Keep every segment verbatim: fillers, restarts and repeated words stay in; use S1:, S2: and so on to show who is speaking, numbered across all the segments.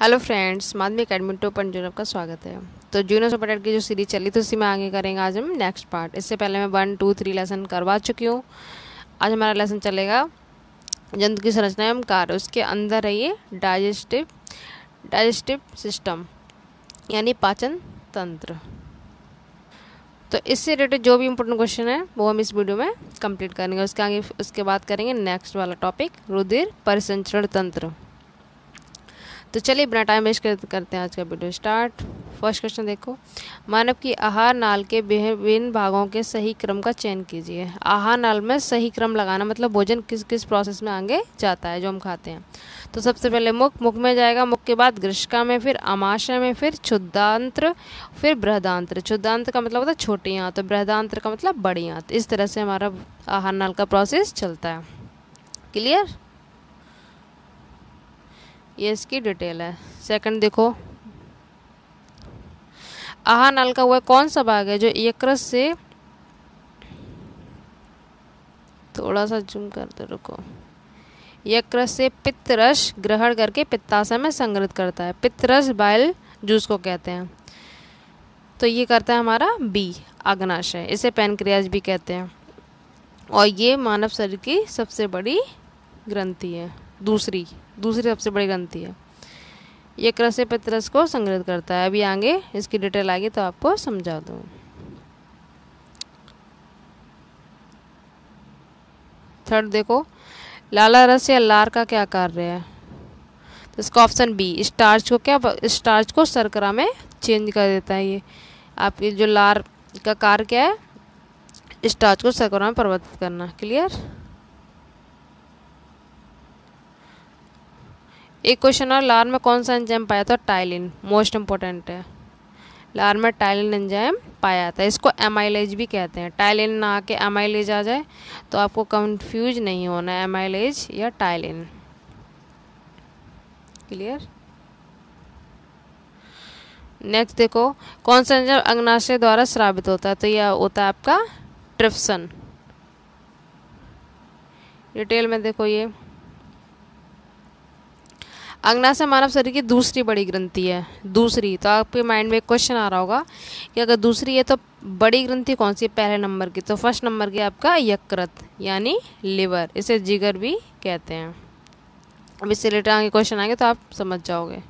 S1: Hello friends, Madhyamik academy two point zero का स्वागत है। तो जूनियर सुपरटेट की जो सीरीज चली थी उसी में आगे करेंगे आज हम नेक्स्ट पार्ट। इससे पहले मैं वन टू थ्री लेसन करवा चुकी हूँ। आज हमारा लेसन चलेगा जंतु की संरचना एवं कार्य। उसके अंदर है ये डाइजेस्टिव डाइजेस्टिव सिस्टम यानी पाचन तंत्र। तो इससे रिलेटेड जो भी इम्पोर्टेंट क्वेश्चन है वो हम इस वीडियो में कंप्लीट करेंगे। उसके आगे उसके बाद करेंगे नेक्स्ट वाला टॉपिक रुधिर परिसंचरण तंत्र। तो चलिए बिना टाइम वेस्ट करते हैं आज का वीडियो स्टार्ट। फर्स्ट क्वेश्चन देखो, मानव की आहार नाल के विभिन्न भागों के सही क्रम का चयन कीजिए। आहार नाल में सही क्रम लगाना मतलब भोजन किस किस प्रोसेस में आगे जाता है जो हम खाते हैं। तो सबसे पहले मुख मुख में जाएगा, मुख के बाद ग्रशिका में, फिर आमाशय में, फिर क्षुद्रांत्र, फिर बृहदांत्र। क्षुद्रांत्र का मतलब होता है छोटी आंत, तो बृहदांत्र का मतलब बड़ी आंत। इस तरह से हमारा आहार नाल का प्रोसेस चलता है। क्लियर, ये इसकी डिटेल है। सेकंड देखो, आहार नाल का वह कौन सा भाग है जो यकृत से, थोड़ा सा जूम करते रुको, यकृत से पित्त रस ग्रहण करके पित्ताशय में संग्रहित करता है। पित्त रस बाइल जूस को कहते हैं। तो ये करता है हमारा बी अग्नाशय, इसे पैनक्रियाज भी कहते हैं। और ये मानव शरीर की सबसे बड़ी ग्रंथि है, दूसरी दूसरी सबसे बड़ी ग्रंथि है। यकृत से पित्त रस को संग्रहित करता है। अभी आगे इसकी डिटेल आएगी तो आपको समझा दूँ। थर्ड देखो, लाला रस या लार का क्या कार्य है। तो इसका ऑप्शन बी, स्टार्च को क्या स्टार्च को शर्करा में चेंज कर देता है। ये आपकी जो लार का कार्य क्या है, स्टार्च को शर्करा में परिवर्तित करना। क्लियर। एक क्वेश्चन और, लार में कौन सा एंजाइम पाया था। टाइलिन, मोस्ट इम्पोर्टेंट है। लार में टाइलिन एंजाइम पाया था। इसको एमाइलेज भी कहते हैं। टाइलिन ना आके एमाइलेज आ जाए तो आपको कंफ्यूज नहीं होना है, एमाइलेज या टाइलिन। क्लियर। नेक्स्ट देखो, कौन सा एंजाइम अग्नाशय द्वारा स्रावित होता है। तो यह होता है आपका ट्रिप्सिन। डिटेल में देखो, ये अग्नाशय मानव शरीर की दूसरी बड़ी ग्रंथि है। दूसरी, तो आपके माइंड में एक क्वेश्चन आ रहा होगा कि अगर दूसरी है तो बड़ी ग्रंथि कौन सी है पहले नंबर की। तो फर्स्ट नंबर की आपका यकृत यानी लिवर, इसे जिगर भी कहते हैं। अब इससे रिलेटेड आगे क्वेश्चन आएंगे तो आप समझ जाओगे।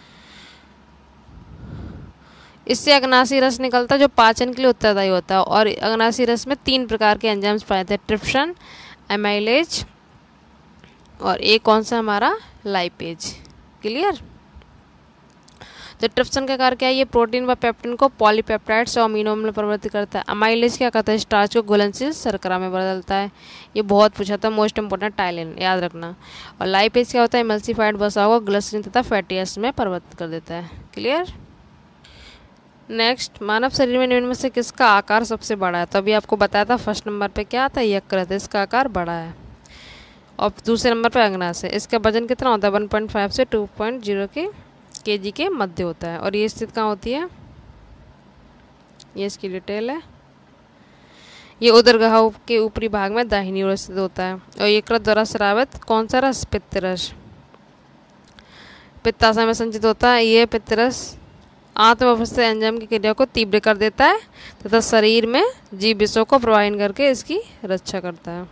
S1: इससे अग्नाशी रस निकलता है जो पाचन के लिए उत्तरदायी होता है। और अग्नाशी रस में तीन प्रकार के एंजाइम्स पाए थे, ट्रिप्सिन, एमाइलेज और एक कौन सा हमारा लाइपेज। क्लियर। तो ट्रिप्सिन का कार्य क्या है, ये प्रोटीन व पेप्टिन को पॉलीपेप्टाइड्स और अमीनो में परिवर्तित करता है। अमाइलेज क्या करता है, स्टार्च को घुलनशील शर्करा में बदलता है। ये बहुत पूछा था, मोस्ट इंपोर्टेंट, टाइलिन याद रखना। और लाइपेज क्या होता है, इमल्सिफाइड वसा को ग्लिसरीन तथा फैटी एसिड में परिवर्तित कर देता है। क्लियर। नेक्स्ट, मानव शरीर में निम्न में से किसका आकार सबसे बड़ा है। तो अभी आपको बताया था फर्स्ट नंबर पे क्या आता है, यकृत, इसका आकार बड़ा है। और दूसरे नंबर पे अग्नाशय, इसका वजन कितना होता है, वन पॉइंट फाइव से टू पॉइंट जीरो के केजी के मध्य होता है। और ये स्थित कहाँ होती है, ये इसकी डिटेल है। ये उदरगाह के ऊपरी भाग में दाहिनी ओर स्थित होता है। और यकृत द्वारा स्रावित कौन सा रस, पित्त रस, पित्ताशय में संचित होता है। ये पित्त रस आंत में उपस्थित एंजाइम की क्रिया को तीव्र कर देता है तथा शरीर में जीव विषयों को प्रवाहित करके इसकी रक्षा करता है।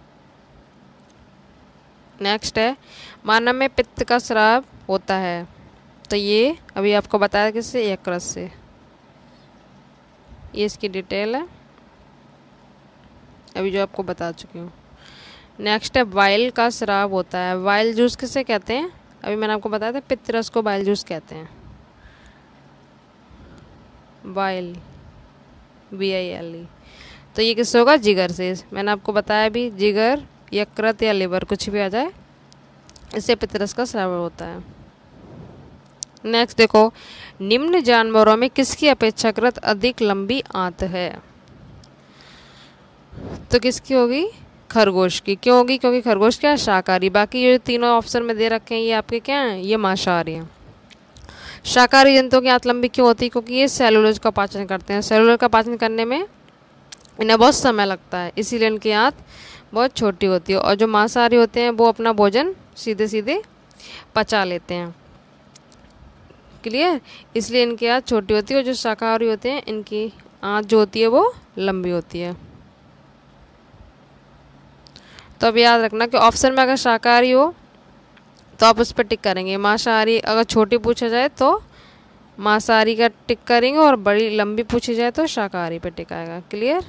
S1: नेक्स्ट है, मानव में पित्त का स्राव होता है। तो ये अभी आपको बताया किससे, यकृत से। ये इसकी डिटेल है, अभी जो आपको बता चुकी हूँ। नेक्स्ट है, वाइल का स्राव होता है। वाइल जूस किसे कहते हैं, अभी मैंने आपको बताया था पित्त रस को वाइल जूस कहते हैं। Bile, B I L E. तो ये किससे होगा, जिगर से। मैंने आपको बताया भी, जिगर, यकृत या लिवर कुछ भी आ जाए, इससे पित्त रस का स्राव होता है। नेक्स्ट देखो, निम्न जानवरों में किसकी अपेक्षाकृत अधिक लंबी आंत है। तो किसकी होगी, खरगोश की। क्यों होगी, क्योंकि खरगोश क्या है, शाकाहारी। बाकी ये तीनों ऑप्शन में दे रखे हैं ये आपके क्या हैं, ये मांसाहारी हैं। शाकाहारी जंतुओं की आंत लंबी क्यों होती है, क्योंकि ये सेलुलोज का पाचन करते हैं। सेलुलोज का पाचन करने में इन्हें बहुत समय लगता है, इसीलिए इनकी आंत बहुत छोटी होती है। और जो मांसाहारी होते हैं वो अपना भोजन सीधे सीधे पचा लेते हैं। क्लियर, इसलिए इनकी आँच छोटी होती है और जो शाकाहारी होते हैं इनकी आँच जो होती है वो लंबी होती है। तो अब याद रखना कि ऑप्शन में अगर शाकाहारी हो तो आप उस पर टिक करेंगे, मांसाहारी अगर छोटी पूछा जाए तो मांसाहारी का टिक करेंगे और बड़ी लंबी पूछी जाए तो शाकाहारी पे टिक आएगा। क्लियर।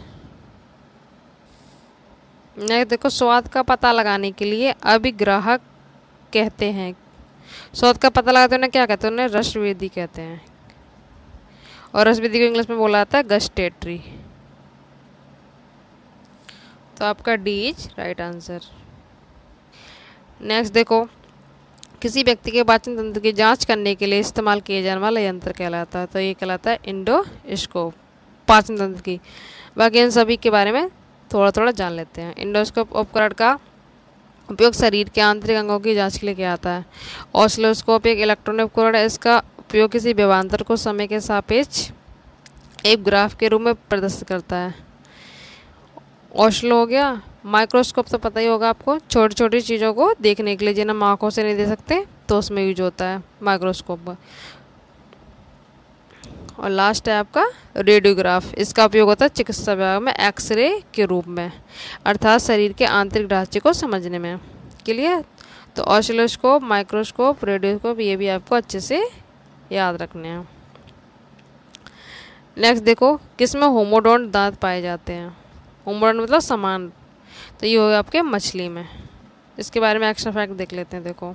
S1: नेक्स्ट देखो, स्वाद का पता लगाने के लिए अभिग्राहक कहते हैं। स्वाद का पता लगाते उन्हें क्या कहते हैं? उन्हें रसवेदी कहते हैं, और रसवेदी को इंग्लिश में बोला जाता है गस्टेटरी। तो आपका D is right answer. Next देखो, किसी व्यक्ति के पाचन तंत्र की जांच करने के लिए इस्तेमाल किए जाने वाला यंत्र कहलाता है। तो ये कहलाता है इंडोस्कोप, पाचन तंत्र की। बाकी इन सभी के बारे में थोड़ा थोड़ा जान लेते हैं। इंडोस्कोप उपकरण का उपयोग शरीर के आंतरिक अंगों की जांच के लिए किया जाता है। ऑसिलोस्कोप एक इलेक्ट्रॉनिक उपकरण है, इसका उपयोग किसी विभवांतर को समय के सापेक्ष एक ग्राफ के रूप में प्रदर्शित करता है। ऑस्लो हो गया। माइक्रोस्कोप तो पता ही होगा आपको, छोटी छोटी चीज़ों को देखने के लिए जिन्हें हम आँखों से नहीं दे सकते तो उसमें यूज होता है माइक्रोस्कोप। और लास्ट है आपका रेडियोग्राफ, इसका उपयोग होता है चिकित्सा विभाग में एक्सरे के रूप में, अर्थात शरीर के आंतरिक ढांचे को समझने में। क्लियर। तो ऑसिलोस्कोप, माइक्रोस्कोप, रेडियोस्कोप ये भी आपको अच्छे से याद रखने हैं। नेक्स्ट देखो, किसमें होमोडोंट दांत पाए जाते हैं? होमोडोंट मतलब समान, तो ये होगा आपके मछली में। इसके बारे में एक्स्ट्रा फैक्ट देख लेते हैं। देखो,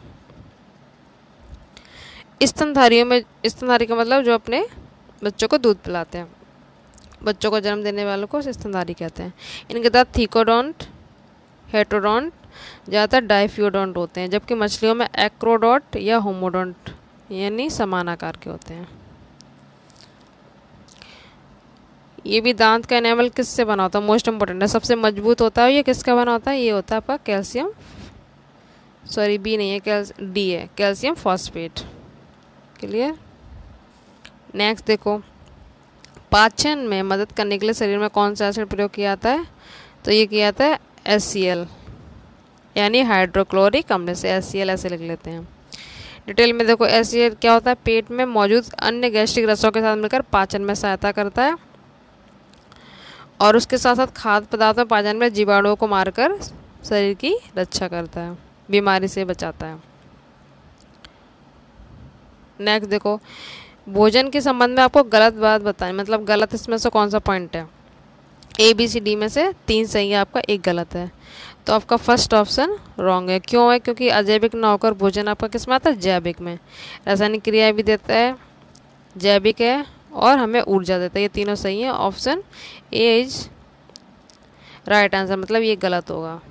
S1: स्तनधारियों में, स्तनधारी का मतलब जो अपने बच्चों को दूध पिलाते हैं, बच्चों को जन्म देने वालों को स्तनधारी कहते हैं। इनके दांत थीकोडोंट, हेटरोडोंट, ज़्यादातर डाइफ्यूडोंट होते हैं, जबकि मछलियों में एक्रोडोंट या होमोडोंट यानी समान आकार के होते हैं। ये भी दांत का एनामल किससे बना होता है? मोस्ट इंपॉर्टेंट है, सबसे मजबूत होता है। ये किसका बना होता है? ये होता है आपका कैल्शियम, सॉरी बी नहीं है, कैल्स डी है, कैल्शियम फॉस्फेट। क्लियर। नेक्स्ट देखो, पाचन में मदद करने के लिए शरीर में कौन सा एसिड प्रयोग किया जाता है? तो ये किया जाता है एस सी एल यानी हाइड्रोक्लोरिक अम्ल से, एस सी एल ऐसे लिख लेते हैं। डिटेल में देखो, एस सी एल क्या होता है? पेट में मौजूद अन्य गैस्ट्रिक रसों के साथ मिलकर पाचन में सहायता करता है और उसके साथ साथ खाद्य पदार्थों पाचन में जीवाणुओं को मारकर शरीर की रक्षा करता है, बीमारी से बचाता है। नेक्स्ट देखो, भोजन के संबंध में आपको गलत बात बताएं, मतलब गलत इसमें से कौन सा पॉइंट है? ए बी सी डी में से तीन सही है, आपका एक गलत है। तो आपका फर्स्ट ऑप्शन रॉन्ग है। क्यों है? क्योंकि अजैविक न होकर भोजन आपका किस में आता है? जैविक में। रासायनिक क्रिया भी देता है, जैविक है और हमें ऊर्जा देता है। ये तीनों सही है। Option A is right answer, मतलब ये गलत होगा।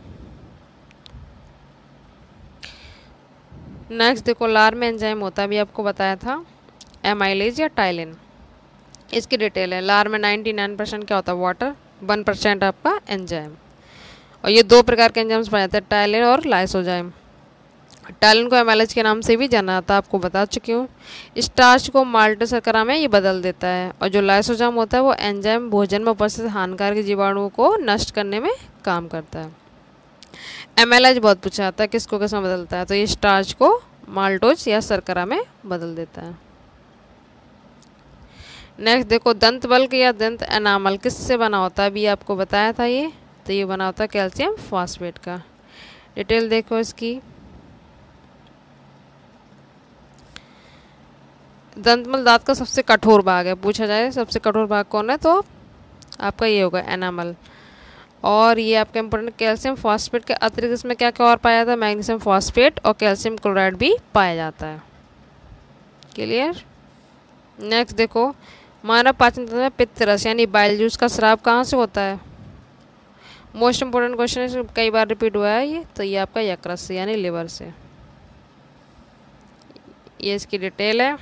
S1: नेक्स्ट देखो, लार में एंजाइम होता है, अभी आपको बताया था, एमाइलेज या टाइलिन। इसकी डिटेल है। लार में निन्यानवे परसेंट क्या होता है? वाटर, वन परसेंट आपका एंजाइम। और ये दो प्रकार के एंजाइम्स पाए जाते हैं, टाइलिन और लाइसोजाइम। टाइलिन को एमाइलेज के नाम से भी जाना जाता है, आपको बता चुकी हूँ। स्टार्च को माल्ट शर्करा में ये बदल देता है। और जो लाइसोजाइम होता है वो एंजाइम भोजन में उपस्थित हानिकारक जीवाणुओं को नष्ट करने में काम करता है। एमाइलेज बहुत पूछा जाता है, किसको किसमें बदलता है? तो ये स्टार्च को माल्टोज या शर्करा में बदल देता है। नेक्स्ट देखो, दंत बल्क या दंत एनामल किससे बना होता है? अभी आपको बताया था ये, तो ये बना होता है कैल्शियम फॉस्फेट का। डिटेल देखो इसकी। दंतमल दांत का सबसे कठोर भाग है, पूछा जाए सबसे कठोर भाग कौन है तो आपका ये होगा एनामल। और ये आपका इंपॉर्टेंट, कैल्शियम फॉस्फेट के अतिरिक्त इसमें क्या क्या और पाया जाता है? मैग्नीशियम फॉस्फेट और कैल्शियम क्लोराइड भी पाया जाता है। क्लियर। नेक्स्ट देखो, मानव पाचन तंत्र में पित्त रस यानी बाइल जूस का स्राव कहाँ से होता है? मोस्ट इंपोर्टेंट क्वेश्चन है, कई बार रिपीट हुआ है ये, तो ये आपका यकृत से यानी लिवर से। ये इसकी डिटेल है,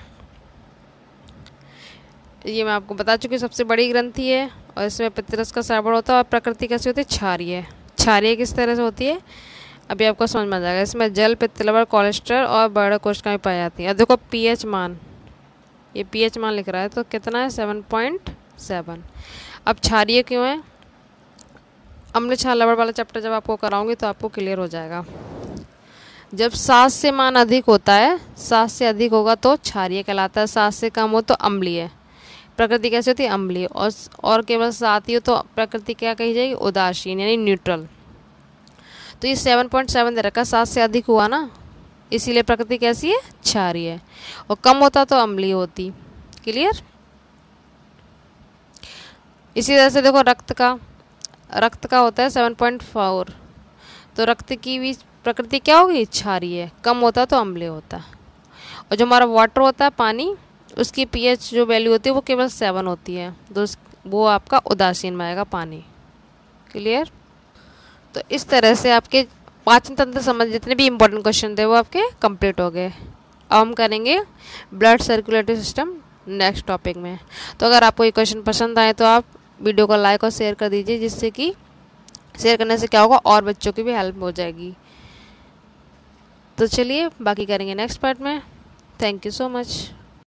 S1: ये मैं आपको बता चुकी हूँ, सबसे बड़ी ग्रंथि है और इसमें पित्तरस का श्रावण होता है। और प्रकृति कैसी होती है? क्षारीय। क्षारीय किस तरह से होती है अभी आपको समझ में आ जाएगा। इसमें जल, पित्त, लवण, कोलेस्ट्रॉल और बड़ा कोशिकाएं पाई जाती हैं। अब देखो पीएच मान, ये पीएच मान लिख रहा है तो कितना है? Seven point seven. अब क्षारीय क्यों है? अम्ल क्षार लवण वाला चैप्टर जब आपको कराऊंगी तो आपको क्लियर हो जाएगा। जब सात से मान अधिक होता है, सात से अधिक होगा तो क्षारीय कहलाता है, सात से कम हो तो अम्लीय। प्रकृति कैसी होती है? अम्लीय। और और केवल सात ही हो तो प्रकृति क्या कही जाएगी? उदासीन यानी न्यूट्रल। तो ये सेवन पॉइंट सेवन दे रखा, सात से अधिक हुआ ना, इसीलिए प्रकृति कैसी है? क्षारीय है। और कम होता तो अम्लीय होती। क्लियर? इसी तरह से देखो रक्त का, रक्त का होता है सेवन पॉइंट फोर, तो रक्त की भी प्रकृति क्या होगी? क्षारीय। कम होता तो अम्लीय होता। और जो हमारा वाटर होता है, पानी, उसकी पीएच जो वैल्यू होती है वो केवल सेवन होती है, तो वो आपका उदासीन में आएगा पानी। क्लियर? तो इस तरह से आपके पाचन तंत्र संबंधी जितने भी इंपॉर्टेंट क्वेश्चन थे वो आपके कंप्लीट हो गए। अब हम करेंगे blood circulatory system next topic में। तो अगर आपको ये क्वेश्चन पसंद आए तो आप वीडियो को लाइक और शेयर कर दीजिए, जिससे कि शेयर करने से क्या होगा, और बच्चों की भी हेल्प हो जाएगी। तो चलिए बाकी करेंगे नेक्स्ट पार्ट में। Thank you so much.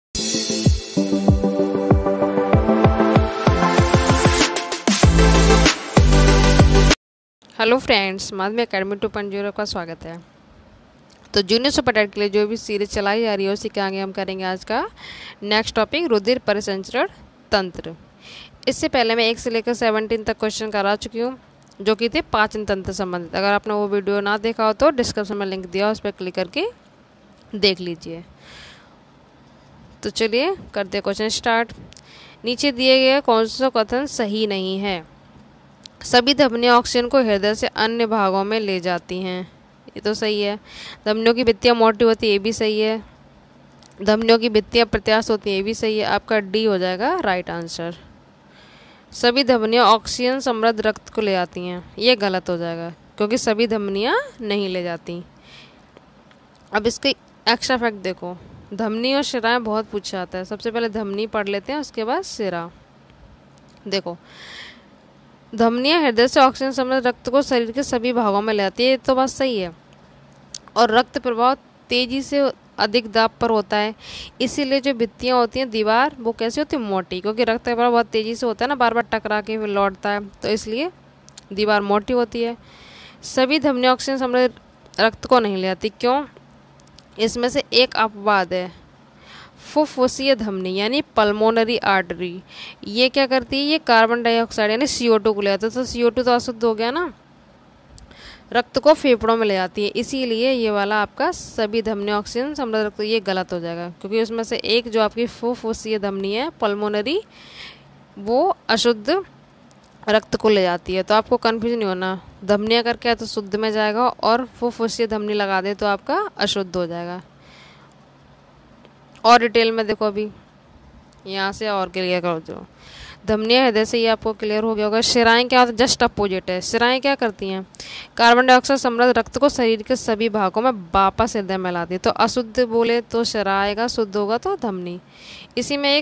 S1: Hello friends, Madhyamik academy two point zero का स्वागत है। तो जूनियर सुपर एट के लिए जो भी सीरीज चलाई जा रही है उसी के आगे हम करेंगे आज का नेक्स्ट टॉपिक, रुधिर परिसंचरण तंत्र। इससे पहले मैं एक से लेकर सेवनटीन तक क्वेश्चन करा चुकी हूँ, जो कि थे पाचन तंत्र संबंधित। अगर आपने वो वीडियो ना देखा हो तो डिस्क्रिप्शन में लिंक दिया, उस पर क्लिक करके देख लीजिए। तो चलिए करते क्वेश्चन स्टार्ट। नीचे दिए गए कौन सा कथन सही नहीं है? सभी धमनियाँ ऑक्सीजन को हृदय से अन्य भागों में ले जाती हैं, ये तो सही है। धमनियों की भित्तियाँ मोटी होती है, ये भी सही है। धमनियों की भित्तियाँ प्रत्यास्थ होती हैं, ये भी सही है। आपका डी हो जाएगा राइट आंसर। सभी धमनियाँ ऑक्सीजन समृद्ध रक्त को ले जाती हैं, ये गलत हो जाएगा, क्योंकि सभी धमनियाँ नहीं ले जाती। अब इसके एक्स्ट्रा फैक्ट देखो, धमनी और शिराएं बहुत पूछा जाता है। सबसे पहले धमनी पढ़ लेते हैं, उसके बाद शिरा। देखो, धमनियाँ हृदय से ऑक्सीजन समृद्ध रक्त को शरीर के सभी भागों में ले जाती है, ये तो बात सही है। और रक्त प्रवाह तेजी से अधिक दाब पर होता है, इसीलिए जो भित्तियाँ होती हैं, दीवार, वो कैसी होती है? मोटी, क्योंकि रक्त का प्रवाह बहुत तेज़ी से होता है ना, बार बार टकरा के फिर लौटता है, तो इसलिए दीवार मोटी होती है। सभी धमनियाँ ऑक्सीजन समृद्ध रक्त को नहीं ले जाती, क्यों? इसमें से एक अपवाद है, फुफ्फुसीय धमनी यानी पल्मोनरी आर्टरी। ये क्या करती है? ये कार्बन डाइऑक्साइड यानी सी ओ टू को ले जाती है, तो सी ओ टू तो अशुद्ध हो गया ना, रक्त को फेफड़ों में ले जाती है, इसीलिए ये वाला आपका सभी धमनी ऑक्सीजन समृद्ध रक्त, ये गलत हो जाएगा, क्योंकि उसमें से एक जो आपकी फुफ्फुसीय धमनी है पल्मोनरी, वो अशुद्ध रक्त को ले जाती है। तो आपको कन्फ्यूज नहीं होना, धमनियाँ करके तो शुद्ध में जाएगा, और फुफ्फुसीय धमनी लगा दे तो आपका अशुद्ध हो जाएगा। और डिटेल में देखो, अभी यहाँ से और क्लियर कर दो। धमनियाँ हृदय से, ये आपको क्लियर हो गया होगा। शिराएं क्या होता है? जस्ट अपोजिट है। शिराएं क्या करती हैं? कार्बन डाइऑक्साइड समृद्ध रक्त को शरीर के सभी भागों में वापस हृदय में लाती है। तो अशुद्ध बोले तो शिरा आएगा, शुद्ध होगा तो धमनी। इसी में एक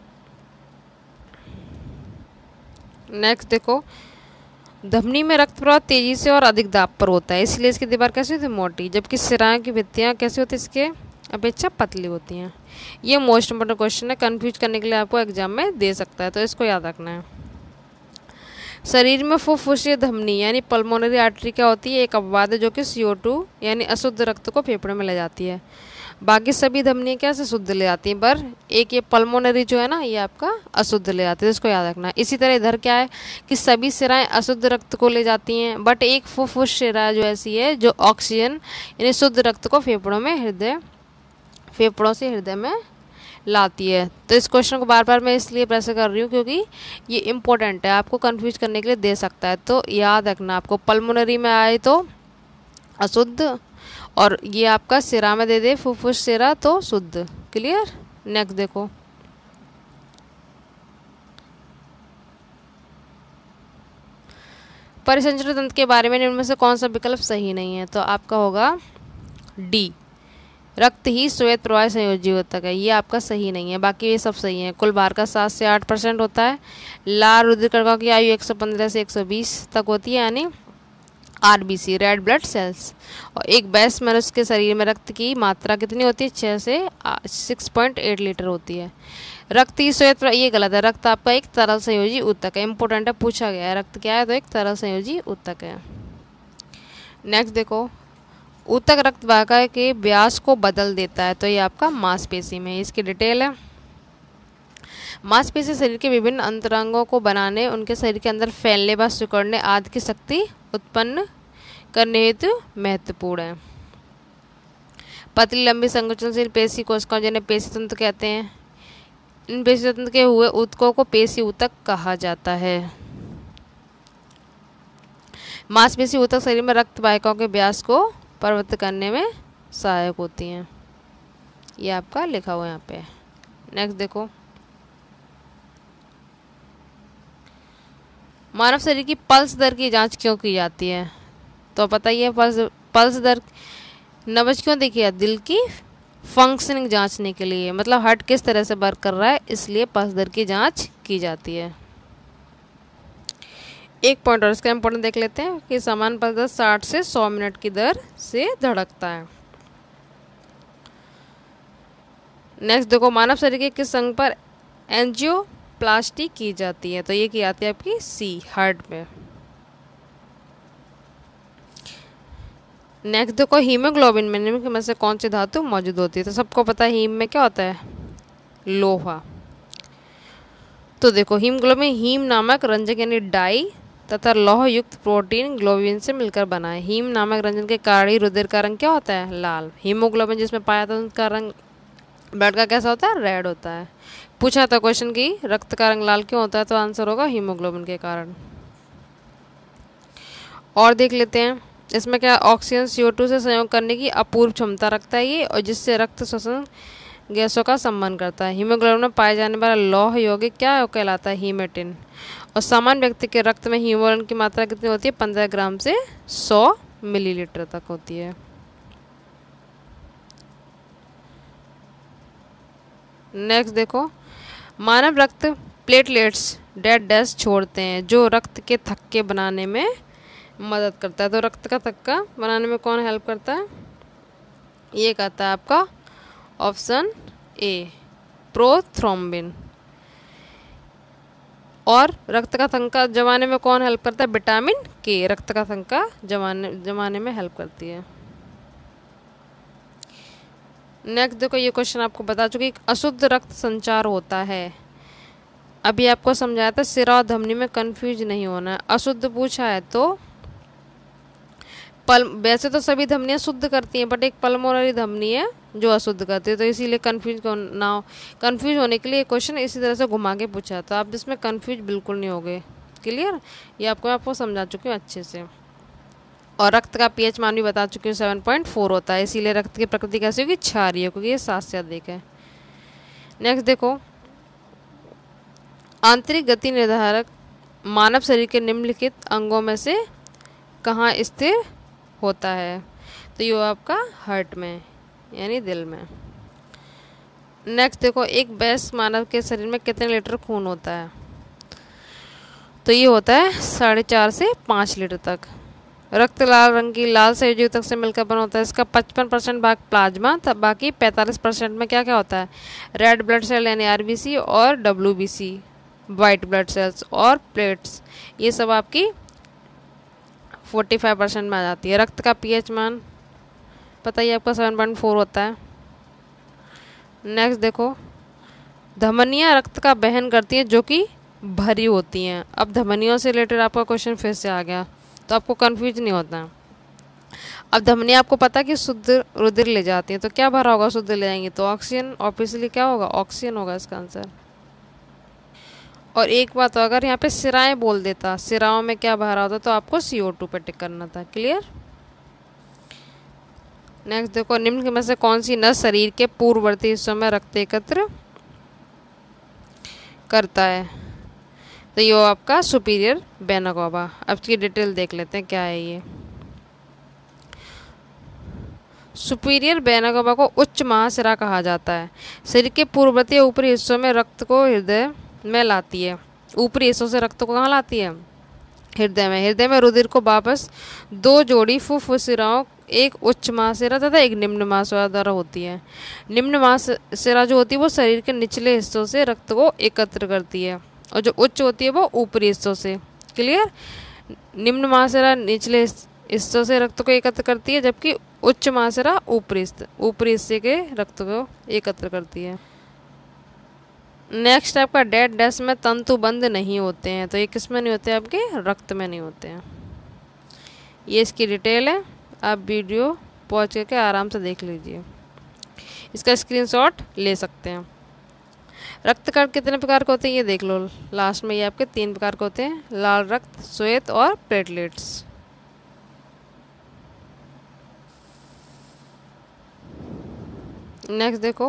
S1: नेक्स्ट देखो, धमनी में रक्त प्रवाह तेजी से और अधिक दाब पर होता है, इसलिए इसकी दीवार कैसी होती है? मोटी, जबकि शिराएं की भित्तियाँ कैसी होती है? इसके अपेक्षा पतली होती हैं। ये मोस्ट इंपोर्टेंट क्वेश्चन है, कंफ्यूज करने के लिए आपको एग्जाम में दे सकता है, तो इसको याद रखना है। शरीर में फुफ्फुसीय धमनी यानी पल्मोनरी आर्टरी क्या होती है? एक अपवाद है, जो कि सी ओ टू यानी अशुद्ध रक्त को फेफड़े में ले जाती है। बाकी सभी धमनियाँ क्या से शुद्ध ले जाती हैं, पर एक ये पल्मोनरी जो है ना, ये आपका अशुद्ध ले जाती है, इसको याद रखना है। इसी तरह इधर क्या है कि सभी शिराएं अशुद्ध रक्त को ले जाती हैं, बट एक फुफ्फुस शिरा जो ऐसी है जो ऑक्सीजन यानी शुद्ध रक्त को फेफड़ों में हृदय फेफड़ों से हृदय में लाती है। तो इस क्वेश्चन को बार बार मैं इसलिए प्रेस कर रही हूँ क्योंकि ये इम्पोर्टेंट है, आपको कंफ्यूज करने के लिए दे सकता है, तो याद रखना। आपको पल्मोनरी में आए तो अशुद्ध, और ये आपका सिरा में दे दे फुफ्फुस सिरा तो शुद्ध। क्लियर? नेक्स्ट देखो, परिसंचरण तंत्र के बारे में इनमें से कौन सा विकल्प सही नहीं है? तो आपका होगा डी, रक्त ही श्वेत प्रवाह संयोजी ऊतक है, ये आपका सही नहीं है। बाकी ये सब सही है। कुल भार का सात से आठ परसेंट होता है। लाल रुधिर कणिकाओं की आयु एक सौ पंद्रह से एक सौ बीस तक होती है, यानी आरबीसी, रेड ब्लड सेल्स। और एक वयस्क मनुष्य के शरीर में रक्त की मात्रा कितनी होती है? छः से सिक्स पॉइंट एट लीटर होती है। रक्त ही श्वेत प्रवाह, ये गलत है। रक्त आपका एक तरल संयोजी ऊतक है, इंपॉर्टेंट है, पूछा गया है। रक्त क्या है? तो एक तरल संयोजी ऊतक है। नेक्स्ट देखो, ऊतक रक्त वाहिका के व्यास को बदल देता है, तो ये आपका मांसपेशी में, इसकी डिटेल है। मांसपेशी शरीर के विभिन्न अंतरंगों को बनाने, उनके शरीर के अंदर फैलने व सिकुड़ने आदि की शक्ति उत्पन्न करने हेतु महत्वपूर्ण है। पतली लंबी संकुचनशील पेशी कोशिकाओं जिन्हें पेशी तंत्र कहते हैं, इन पेशी तंत्र के हुए ऊतकों को पेशी ऊतक कहा जाता है। मांसपेशी ऊतक शरीर में रक्त वाहिकाओं के व्यास को परिवर्तित करने में सहायक होती हैं। ये आपका लिखा हुआ यहाँ पे। नेक्स्ट देखो, मानव शरीर की पल्स दर की जांच क्यों की जाती है? तो पता ही है, पल्स पल्स दर नब्ज क्यों देखी है? दिल की फंक्शनिंग जांचने के लिए, मतलब हार्ट किस तरह से वर्क कर रहा है, इसलिए पल्स दर की जांच की जाती है। एक पॉइंट और इसका इंपॉर्टेंट देख लेते हैं कि सामान्य पल्स दर साठ से सौ मिनट की दर से धड़कता है। नेक्स्ट देखो, मानव शरीर के किस अंग पर एंजियोप्लास्टी की जाती है? तो ये की जाती है आपकी सी, हार्ट में। नेक्स्ट देखो, हीमोग्लोबिन में निम्न में से कौन सी धातु मौजूद होती है? तो सबको पता है हीम में क्या होता है, लोहा। तो देखो, हीमोग्लोबिन हीम नामक रंजक यानी डाई तथा लौह युक्त प्रोटीन ग्लोबिन से मिलकर बना है। हीम नामक रंजन के कारण ही रुधिर का रंग क्या होता है, लाल। हीमोग्लोबिन जिसमें पाया था उसका रंग ब्लड का कैसा होता है, रेड होता है। पूछा था क्वेश्चन की रक्त का रंग लाल क्यों होता है, तो आंसर होगा हीमोग्लोबिन के कारण। और देख लेते हैं इसमें क्या, ऑक्सीजन सी ओ टू से संयोग करने की अपूर्व क्षमता रखता है ये, और जिससे रक्त श्वसन गैसों का संबंध करता है। हीमोग्लोबिन में पाए जाने वाला लौह यौगिक क्या कहलाता है, हीमेटिन। और सामान्य व्यक्ति के रक्त में हीमोग्लोबिन की मात्रा कितनी होती है, पंद्रह ग्राम से सौ मिलीलीटर तक होती है। नेक्स्ट देखो, मानव रक्त प्लेटलेट्स डेड डैश छोड़ते हैं जो रक्त के थक्के बनाने में मदद करता है। तो रक्त का थक्का बनाने में कौन हेल्प करता है, ये कहता है आपका ऑप्शन ए, प्रोथ्रोम्बिन। और रक्त का थक्का जमाने में कौन हेल्प करता है, विटामिन के रक्त का थक्का जमाने जमाने में हेल्प करती है। नेक्स्ट देखो, ये क्वेश्चन आपको बता चुकी, अशुद्ध रक्त संचार होता है। अभी आपको समझाया था, सिरा और धमनी में कंफ्यूज नहीं होना है। अशुद्ध पूछा है तो पल वैसे तो सभी धमनियाँ शुद्ध करती हैं, बट एक पल्मोनरी धमनी है जो अशुद्ध करती है, तो इसीलिए कंफ्यूज ना हो। कंफ्यूज होने के लिए क्वेश्चन इसी तरह से घुमा के पूछा, तो आप इसमें कंफ्यूज बिल्कुल नहीं होगे। क्लियर, ये आपको आपको समझा चुकी हूँ अच्छे से। और रक्त का पीएच मान भी बता चुकी हूँ, सेवन पॉइंट फोर होता है, इसीलिए रक्त की प्रकृति कैसी होगी, क्षारीय है, क्योंकि ये सात से अधिक है। नेक्स्ट देखो, आंतरिक गति निर्धारक मानव शरीर के निम्नलिखित अंगों में से कहाँ स्थिर होता है? तो ये आपका हार्ट में, यानी दिल में। नेक्स्ट देखो, एक वयस्क मानव के शरीर में कितने लीटर खून होता है? तो ये होता है साढ़े चार से पाँच लीटर तक। रक्त लाल रंग की लाल संयोजी ऊतक से मिलकर बना होता है। इसका पचपन परसेंट भाग प्लाज्मा, तब बाकी पैंतालीस परसेंट में क्या क्या होता है, रेड ब्लड सेल यानी आर बी सी और W B C white blood cells और प्लेट्स, ये सब आपकी पैंतालीस परसेंट में आ जाती है। रक्त का पीएच मान पता ही आपका सेवन पॉइंट फोर होता है। नेक्स्ट देखो, धमनियाँ रक्त का वहन करती हैं जो कि भरी होती हैं। अब धमनियों से रिलेटेड आपका क्वेश्चन फिर से आ गया, तो आपको कंफ्यूज नहीं होता है। अब धमनियाँ आपको पता कि शुद्ध रुधिर ले जाती हैं, तो क्या भरा होगा, शुद्ध ले जाएंगी तो ऑक्सीजन, ऑब्वियसली क्या होगा, ऑक्सीजन होगा इसका आंसर। और एक बात, तो अगर यहाँ पे सिराएं बोल देता, सिराओं में क्या भरा होता, तो आपको सी ओ टू पे टिक करना था। क्लियर। नेक्स्ट देखो, निम्न में से कौन सी नस शरीर के पूर्ववर्ती हिस्सों में रक्त एकत्र करता है? तो ये आपका सुपीरियर वेना कावा। अब इसकी डिटेल देख लेते हैं क्या है ये। सुपीरियर वेना कावा को उच्च महाशिरा कहा जाता है। शरीर के पूर्ववर्ती ऊपरी हिस्सों में रक्त को हृदय में लाती है। ऊपरी हिस्सों से रक्त को कहाँ लाती है, हृदय में। हृदय में रुधिर को वापस दो जोड़ी फुफ्फुसिराओं, एक उच्च महाशिरा तथा एक निम्न महाशिरा द्वारा होती है। निम्न महाशिरा जो होती है वो शरीर के निचले हिस्सों से रक्त को एकत्र करती है, और जो उच्च होती है वो ऊपरी हिस्सों से। क्लियर। निम्न महाशिरा निचले स्तों से रक्त को एकत्र करती है, जबकि उच्च महाशिरा ऊपरी ऊपरी हिस्से के रक्त को एकत्र करती है। नेक्स्ट आपका डेड डैश में तंतु बंद नहीं होते हैं, तो ये किस में नहीं होते हैं? आपके रक्त में नहीं होते हैं। ये इसकी डिटेल है, आप वीडियो पॉज करके आराम से देख लीजिए, इसका स्क्रीनशॉट ले सकते हैं। रक्त कण कितने प्रकार के होते हैं ये देख लो, लास्ट में ये आपके तीन प्रकार के होते हैं, लाल रक्त, श्वेत और प्लेटलेट्स। नेक्स्ट देखो,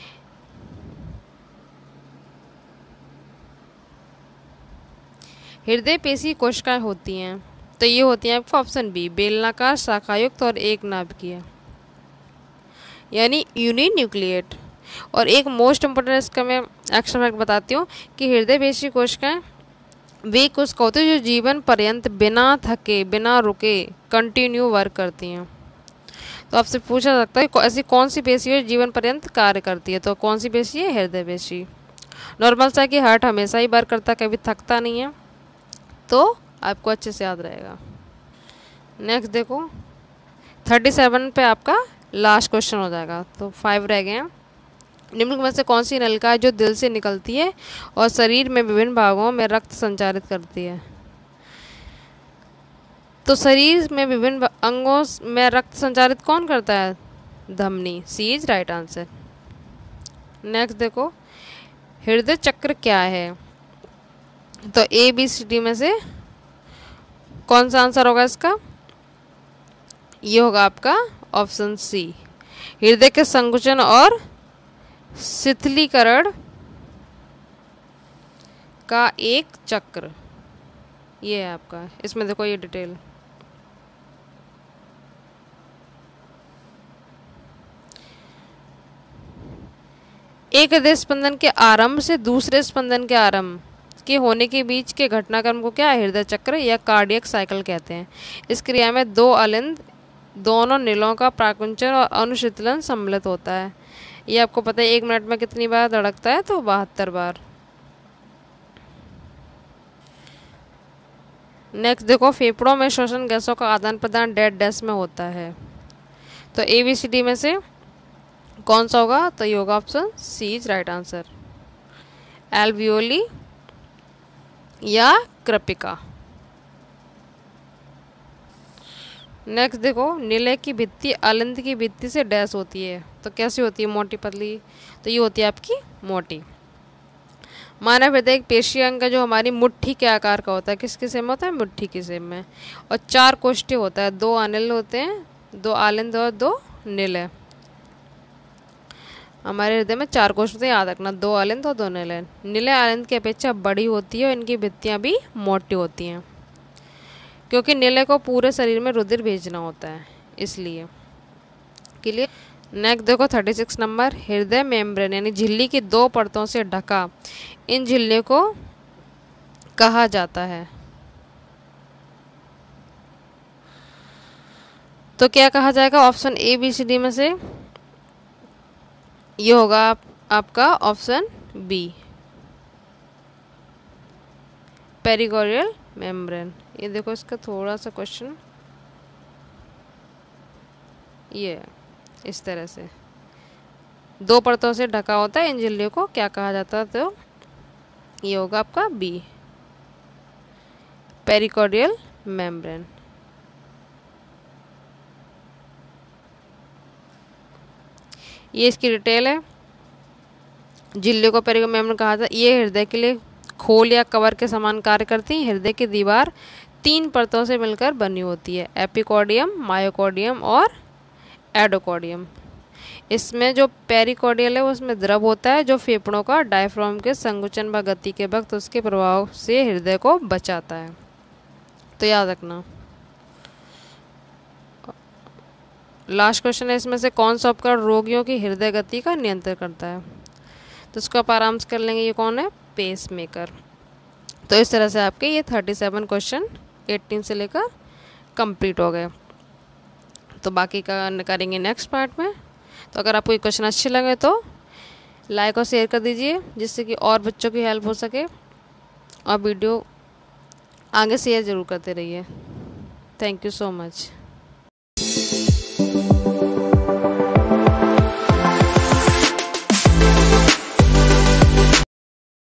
S1: हृदय पेशी कोशिकाएं होती हैं, तो ये होती हैं आपको ऑप्शन बी, बेलनाकार, शाखायुक्त और एक नाभिकीय, यानी यूनिन्यूक्लिएट। और एक मोस्ट इम्पोर्टेंट इसका मैं एक्स्ट्रा फैक्ट बताती हूँ कि हृदय पेशी कोशिकाएं वे कोशिका होती है जो जीवन पर्यंत बिना थके बिना रुके कंटिन्यू वर्क करती हैं। तो आपसे पूछा जा सकता है ऐसी कौन सी पेशी है जीवन पर्यंत कार्य करती है, तो कौन सी पेशी है? हृदय पेशी। नॉर्मल सा कि हार्ट हमेशा ही वर्क करता है, कभी थकता नहीं है, तो आपको अच्छे से याद रहेगा। नेक्स्ट देखो, थर्टी सेवन पे आपका लास्ट क्वेश्चन हो जाएगा, तो फाइव रह गए हैं। निम्न में से कौन सी नलिका है जो दिल से निकलती है और शरीर में विभिन्न भागों में रक्त संचारित करती है? तो शरीर में विभिन्न अंगों में रक्त संचारित कौन करता है? धमनी। C is right answer. Next देखो, हृदय चक्र क्या है? तो ए बी सी डी में से कौन सा आंसर होगा इसका? ये होगा आपका ऑप्शन सी, हृदय के संकुचन और शिथिलीकरण का एक चक्र। ये है आपका, इसमें देखो ये डिटेल। एक हृदय स्पंदन के आरंभ से दूसरे स्पंदन के आरंभ के होने के बीच के घटनाक्रम को क्या हृदय चक्र या कार्डियक साइकिल कहते हैं। इस क्रिया में दो अलिंद दोनों नीलों का प्राकुंचन और अनुशीतलन सम्मिलित होता है। ये आपको पता है एक मिनट में कितनी बार धड़कता है? तो बहत्तर बार। नेक्स्ट देखो, फेफड़ों में श्वसन गैसों का आदान प्रदान डेड डैश में होता है, तो ए बी सी डी में से कौन सा होगा? तो ये होगा option C is right answer, alveoli या कृपिका। नेक्स्ट देखो, नीले की भित्ति अलिंद की भित्ति से डैश होती है, तो कैसी होती है? मोटी पतली, तो ये होती है आपकी मोटी। मानव हृदय एक पेशी अंग है जो हमारी मुट्ठी के आकार का होता है, किस किस में होता है? मुट्ठी की शेप में, और चार कोष्ठे होता है, दो अनिल होते हैं, दो आलिंद और दो नीले। हमारे हृदय में चार कोष्ठ होते हैं, याद रखना, दो आलिंद और दो नीले। नीले आलिंद की अपेक्षा बड़ी होती है और इनकी भित्तियाँ भी मोटी होती हैं, क्योंकि नीले को पूरे शरीर में रुधिर भेजना होता है, इसलिए क्लियर। नेक्स्ट देखो, थर्टी सिक्स नंबर, हृदय मेम्ब्रेन यानी झिल्ली की दो परतों से ढका इन झिल्लियों को कहा जाता है, तो क्या कहा जाएगा? Option A B C D में से ये होगा आप, आपका ऑप्शन बी, पेरिगोरियल मेम्ब्रेन। ये देखो इसका थोड़ा सा क्वेश्चन, ये इस तरह से दो परतों से ढका होता है, इन झिल्लियों को क्या कहा जाता है? तो ये होगा आपका बी, पेरिकोर्डियल मेम्ब्रेन। ये इसकी डिटेल है, झिल्लियों को पेरिकोर्डियल मेम्ब्रेन कहा जाता है। ये हृदय के लिए खोल या कवर के समान कार्य करती है। हृदय की दीवार तीन परतों से मिलकर बनी होती है, एपिकोर्डियम, मायोकोर्डियम और एडोकोर्डियम। इसमें जो पेरिकोर्डियल है उसमें द्रव होता है जो फेफड़ों का डायफ्राम के संकुचन व गति के वक्त उसके प्रभाव से हृदय को बचाता है, तो याद रखना। लास्ट क्वेश्चन है, इसमें से कौन सा उपकरण रोगियों की हृदय गति का नियंत्रण करता है? तो इसको आप आराम से कर लेंगे, ये कौन है? Pacemaker. तो इस तरह से आपके ये थर्टी सेवन क्वेश्चन एटीन से लेकर कंप्लीट हो गए, तो बाकी का करेंगे नेक्स्ट पार्ट में। तो अगर आपको ये क्वेश्चन अच्छे लगे तो लाइक और शेयर कर दीजिए, जिससे कि और बच्चों की हेल्प हो सके, और वीडियो आगे शेयर ज़रूर करते रहिए। Thank you so much.